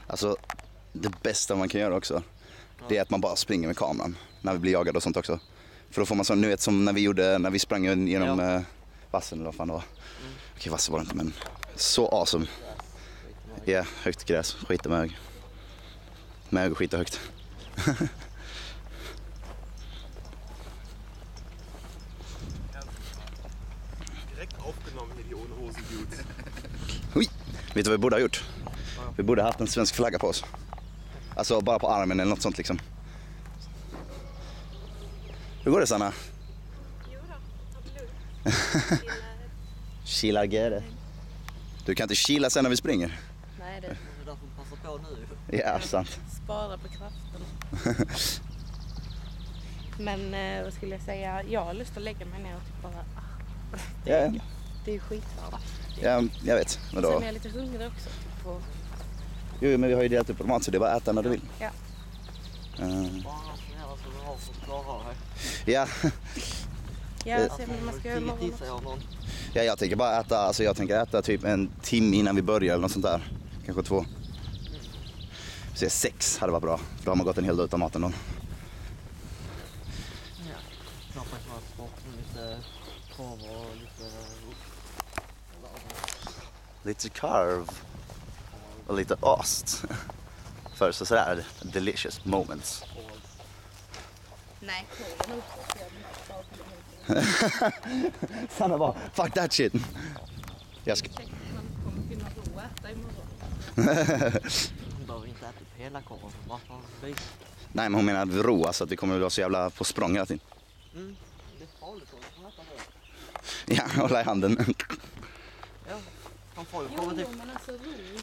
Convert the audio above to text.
Alltså, det bästa man kan göra också, det är att man bara springer med kameran när vi blir jagade och sånt också. För då får man sån, nu vet som när vi sprang genom vassen eller vad fan det var. Okej, vassen var det inte, men så awesome. Ja, högt gräs, skita med hög. Med hög och skita högt. Direkt aufgenommen hier die ohne Hosen-Dudes. Oj, vet du vad vi borde ha gjort? Vi borde ha haft en svensk flagga på oss. Alltså bara på armen eller något sånt liksom. Hur går det, Sanna? Jo då, ta det lugnt. Kila gere. Du kan inte kila sen när vi springer. Nej, det Det är därför vi passar på nu. Ja, sant. spara på kraften. Men vad skulle jag säga? Jag har lust att lägga mig ner och typ bara... Ja, Det är ju skitvarmt. ja, jag vet. Men Sen då, är jag lite hungrig också. Typ, och, jo, men vi har ju delat upp på mat så det är bara att äta när du vill. ja. Bara sån här som du har som klarar dig. Ja, Ja, sen man ska göra imorgon Gissar jag någon. ja, jag tänker bara äta, alltså jag tänker äta typ en timme innan vi börjar eller något sånt där. Kanske 2. Så 6 hade varit bra, för då har man gått en hel dag utan maten då. Ja. Knappt en kvart bort med lite korv och lite... Lite karv och lite ost. För så sådär delicious moments. Nej, det är nog så. Jag vill inte bara Sanna bara, fuck that shit. Jag ska... man kommer kunna ro att äta imorgon. Hon behöver inte äta upp hela korven, bara ta en bit. Nej, men hon menar ro, alltså att vi kommer att vara så jävla på språng hela tiden. Det är farligt att äta det. Ja, hålla i handen. Ja, han får ju Jo, komma typ... men alltså ro.